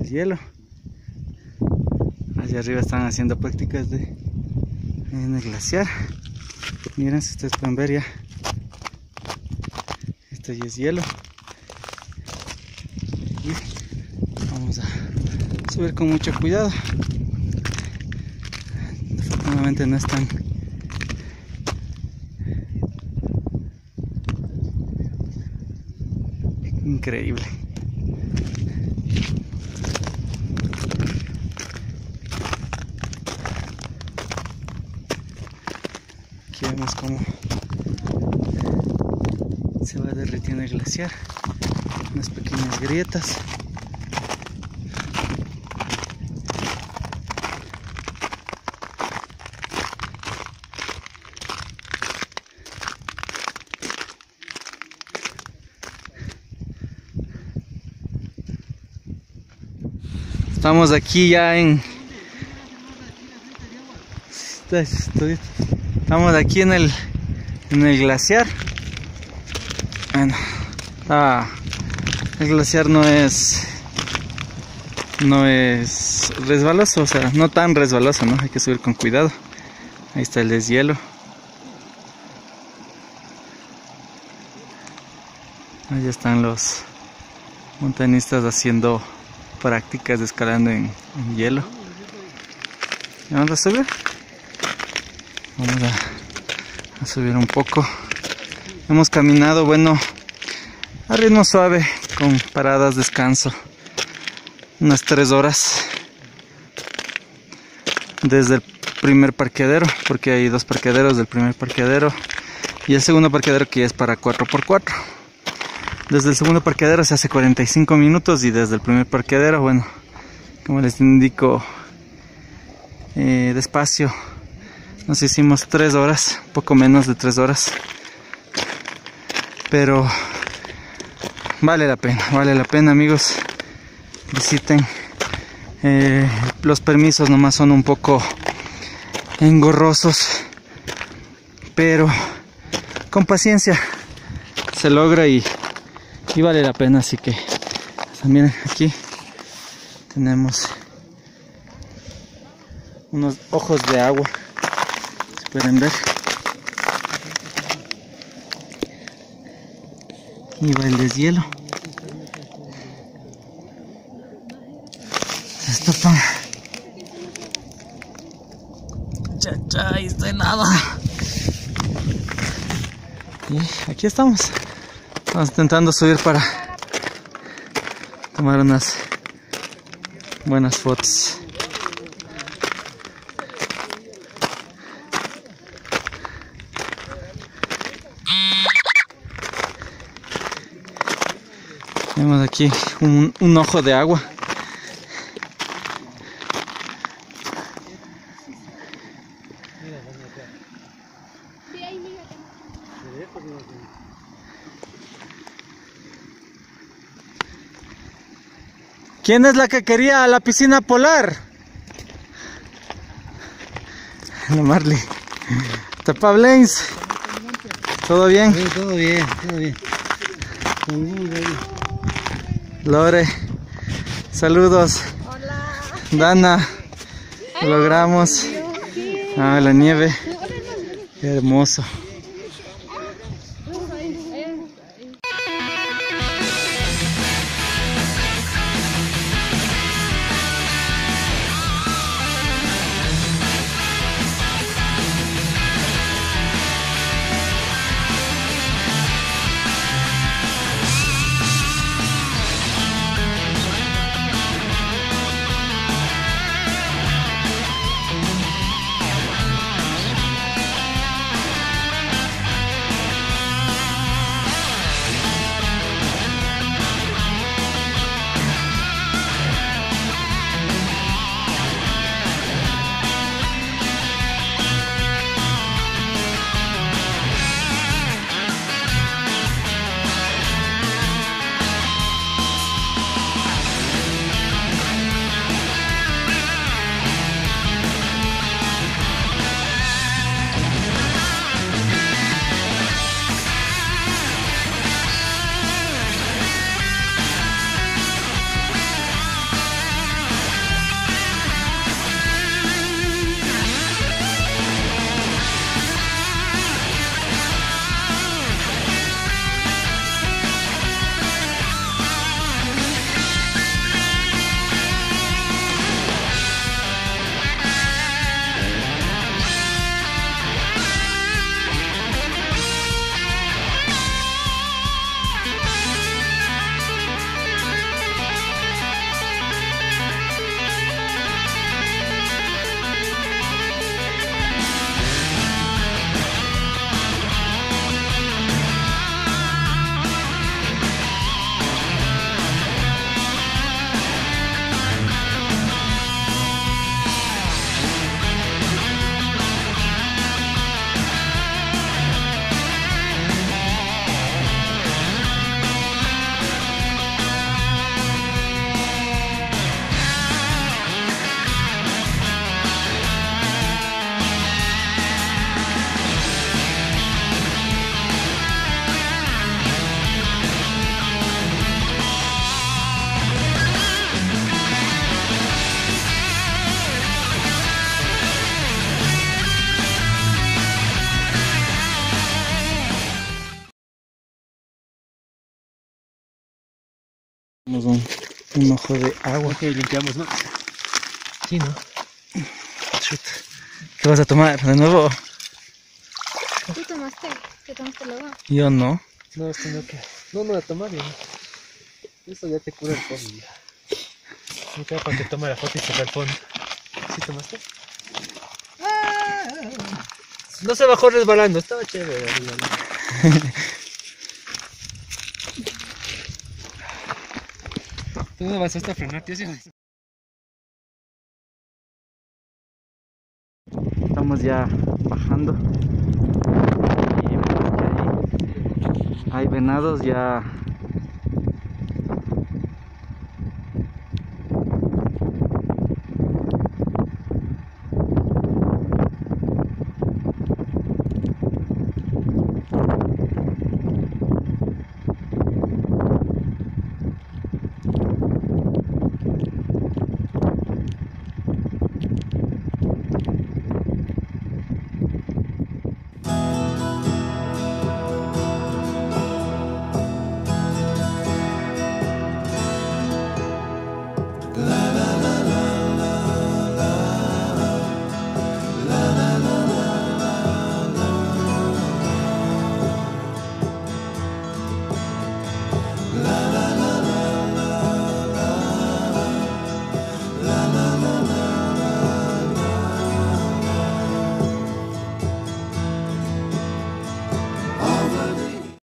el hielo. Allá arriba están haciendo prácticas en el glaciar. Miren, si ustedes pueden ver ya. Esto ya es hielo. Y vamos a subir con mucho cuidado. Afortunadamente no es tan increíble. Aquí vemos cómo se va derritiendo el glaciar, unas pequeñas grietas. Estamos aquí ya estamos aquí en el glaciar. Bueno, el glaciar no es resbaloso, o sea, no tan resbaloso, ¿no? Hay que subir con cuidado. Ahí está el deshielo. Ahí están los montañistas haciendo prácticas de escalando en hielo. Vamos a subir. Vamos a subir un poco. Hemos caminado, bueno, a ritmo suave, con paradas de descanso, unas 3 horas desde el primer parqueadero, porque hay 2 parqueaderos, del primer parqueadero y el segundo parqueadero, que es para 4x4. Desde el segundo parqueadero se hace 45 minutos y desde el primer parqueadero, bueno, como les indico, despacio, nos hicimos 3 horas, poco menos de 3 horas. Pero vale la pena, amigos. Visiten. Los permisos nomás son un poco engorrosos, pero con paciencia se logra y vale la pena. Así que también aquí tenemos unos ojos de agua, si pueden ver. Y va el deshielo. Esto para chachai, de nada. Y aquí estamos intentando subir para tomar unas buenas fotos. Tenemos aquí un ojo de agua. ¿Quién es la que quería la piscina polar? La Marley. Tapa Blains. ¿Todo bien? Sí, todo bien, todo bien. Lore, saludos. Hola. Dana, lo logramos. Ah, la nieve. Qué hermoso. Tenemos un ojo de agua. Ok, limpiamos, ¿no? Sí, ¿no? Shoot. ¿Qué vas a tomar de nuevo? ¿Tú tomaste? ¿Qué tomaste luego? Yo no. No, esto no que. No, no, a tomar ya. Eso ya te cura el fondo ya. Me queda para que tome la foto y se ve el fondo. ¿Sí tomaste? No se bajó resbalando, estaba chévere. ¿Tú no vas a frenar, tío? Estamos ya bajando. Y vemos que hay venados ya